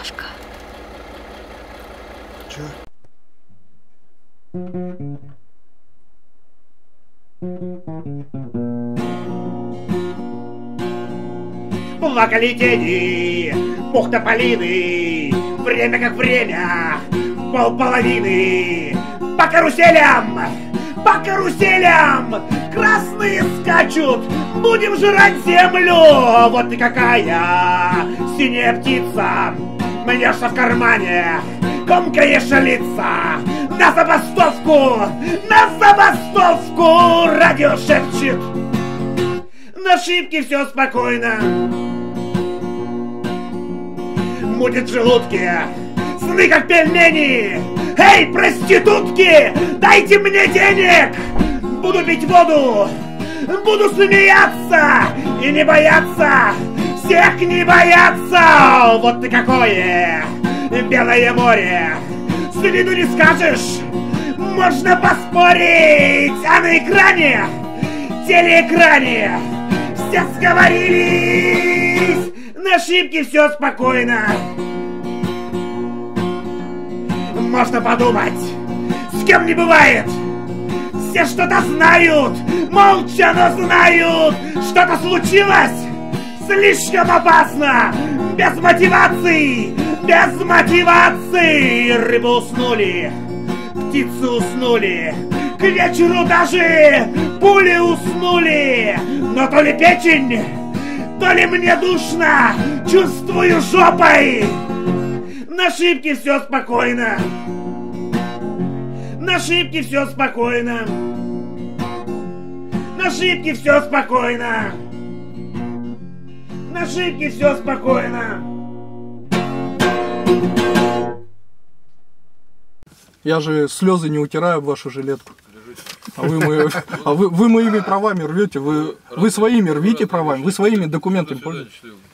Сашка. Чё? Плакали тени, пух тополиный, время как время, полполовины. По каруселям, красные скачут, будем жрать землю. Вот ты какая синяя птица, мнешься в кармане, комкаешь лица. На забастовку, радио шепчет. На ошибке все спокойно. Мутит в желудке, сны как пельмени. Эй, проститутки, дайте мне денег. Буду пить воду, буду смеяться и не бояться, всех не бояться. Вот ты какое белое море, с виду не скажешь, можно поспорить. А на экране, телеэкране, все сговорились. На ошибке все спокойно. Можно подумать, с кем не бывает. Все что-то знают, молча, но знают. Что-то случилось слишком опасно. Без мотивации, рыбы уснули, птицы уснули, к вечеру даже пули уснули. Но то ли печень, то ли мне душно, чувствую жопой. На ошибке все спокойно. На ошибке все спокойно. На ошибке все спокойно. На ошибке все спокойно. Я же слезы не утираю об вашу жилетку. А вы моими правами рвете. Вы своими рвите правами, вы своими документами пользуетесь.